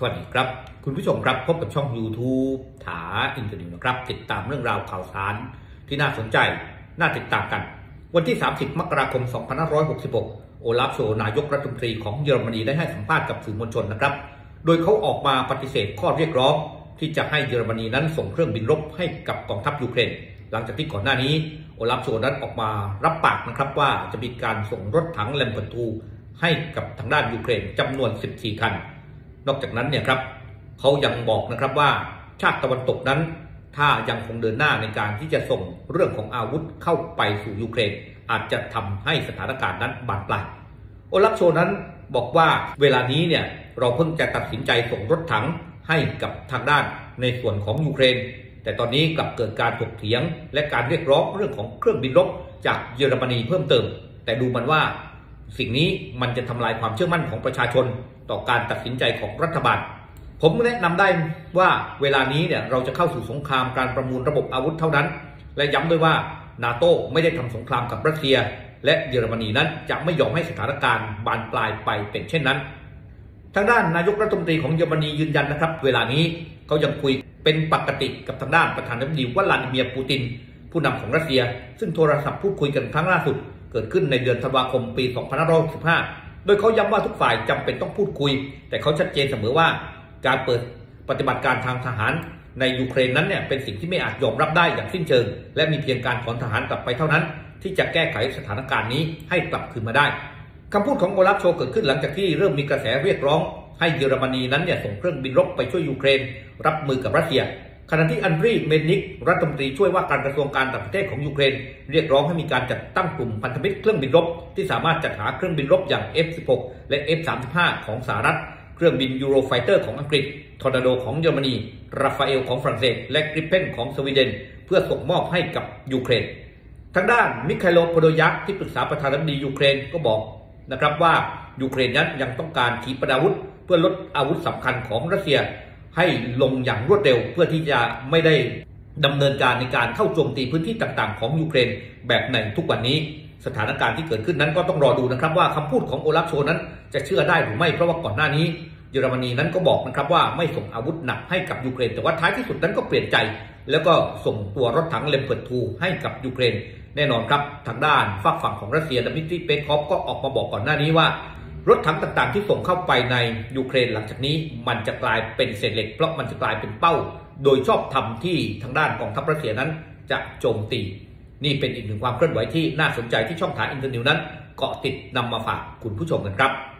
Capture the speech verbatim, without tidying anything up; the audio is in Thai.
วัสดีครับคุณผู้ชมครับพบกับช่อง YouTube ถาอินเตอร์นิวนะครับติดตามเรื่องราวข่าวสารที่น่าสนใจน่าติดตามกันวันที่สามสิบมกราคมสองพันห้าร้อยหกสิบหกโอลาฟโชนายกรัฐมนตรีของเยอรมนีได้ให้สัมภาษณ์กับสื่อมวลชนนะครับโดยเขาออกมาปฏิเสธข้อเรียกร้องที่จะให้เยอรมนีนั้นส่งเครื่องบินรบให้กับกองทัพยูเครนหลังจากที่ก่อนหน้านี้โอลาฟโชนั้นออกมารับปากนะครับว่าจะมีการส่งรถถังแลมเบอร์ทูให้กับทางด้านยูเครนจำนวนสิบสี่คันนอกจากนั้นเนี่ยครับเขายังบอกนะครับว่าชาติตะวันตกนั้นถ้ายังคงเดินหน้าในการที่จะส่งเรื่องของอาวุธเข้าไปสู่ยูเครนอาจจะทำให้สถานการณ์นั้นบานปลายโอลาฟโชนั้นบอกว่าเวลานี้เนี่ยเราเพิ่งจะตัดสินใจส่งรถถังให้กับทางด้านในส่วนของยูเครนแต่ตอนนี้กลับเกิดการถกเถียงและการเรียกร้องเรื่องของเครื่องบินรบจากเยอรมนีเพิ่มเติมแต่ดูมันว่าสิ่งนี้มันจะทำลายความเชื่อมั่นของประชาชนต่อการตัดสินใจของรัฐบาลผมแนะนำได้ว่าเวลานี้เนี่ยเราจะเข้าสู่สงครามการประมูลระบบอาวุธเท่านั้นและย้ำด้วยว่านาโต้ไม่ได้ทำสงครามกับรัสเซียและเยอรมนีนั้นจะไม่ยอมให้สถานการณ์บานปลายไปเป็นเช่นนั้นทางด้านนายกรัฐมนตรีของเยอรมนียืนยันนะครับเวลานี้เขายังคุยเป็นปกติกับทางด้านประธานาธิบดีวลาดิเมียร์ปูตินผู้นำของรัสเซียซึ่งโทรศัพท์พูดคุยกันครั้งล่าสุดเกิดขึ้นในเดือนธันวาคมปีสองพันห้าร้อยหกสิบห้าโดยเขาย้ำว่าทุกฝ่ายจำเป็นต้องพูดคุยแต่เขาชัดเจนเสมอว่าการเปิดปฏิบัติการทางทหารในยูเครนนั้นเนี่ยเป็นสิ่งที่ไม่อาจยอมรับได้อย่างสิ้นเชิงและมีเพียงการถอนทหารกลับไปเท่านั้นที่จะแก้ไขสถานการณ์นี้ให้กลับคืนมาได้คำพูดของโอลาฟโชเกิดขึ้นหลังจากที่เริ่มมีกระแสเรียกร้องให้เยอรมนีนั้นเนี่ยส่งเครื่องบินรบไปช่วยยูเครนรับมือกับรัสเซียขณะที่อันดรีเมนิกรัฐมนตรีช่วยว่าการกระทรวงการต่างประเทศของยูเครนเรียกร้องให้มีการจัดตั้งกลุ่มพันธมิตรเครื่องบินรบที่สามารถจัดหาเครื่องบินรบอย่าง เอฟ สิบหก และ เอฟ สามสิบห้า ของสหรัฐเครื่องบินยูโรไฟเตอร์ของอังกฤษทอร์นาโดของเยอรมนีราฟาเอลของฝรั่งเศสและกริปเพนของสวีเดนเพื่อส่งมอบให้กับยูเครนทางด้านมิคาโลโพโดยักที่ปรึกษาประธานาธิบดียูเครนก็บอกนะครับว่ายูเครนนั้นยังต้องการขีปนาวุธเพื่อลดอาวุธสำคัญของรัสเซียให้ลงอย่างรวดเร็วเพื่อที่จะไม่ได้ดำเนินการในการเข้าโจมตีพื้นที่ต่างๆของยูเครนแบบในทุกวันนี้สถานการณ์ที่เกิดขึ้นนั้นก็ต้องรอดูนะครับว่าคำพูดของโอลาฟโชนั้นจะเชื่อได้หรือไม่เพราะว่าก่อนหน้านี้เยอรมนีนั้นก็บอกนะครับว่าไม่ส่งอาวุธหนักให้กับยูเครนแต่ว่าท้ายที่สุดนั้นก็เปลี่ยนใจแล้วก็ส่งตัวรถถังเลมเบิร์ตทูให้กับยูเครนแน่นอนครับทางด้านฝั่งฝั่งของรัสเซียดมิทรีเปสคอฟก็ออกมาบอกก่อนหน้านี้ว่ารถถังต่างๆที่ส่งเข้าไปในยูเครนหลังจากนี้มันจะกลายเป็นเศษเหล็กเพราะมันจะกลายเป็นเป้าโดยชอบธรรมที่ทางด้านกองทัพรัสเซียนั้นจะโจมตีนี่เป็นอีกหนึ่งความเคลื่อนไหวที่น่าสนใจที่ช่องทางอินเตอร์นิวนั้นเกาะติดนำมาฝากคุณผู้ชมกันครับ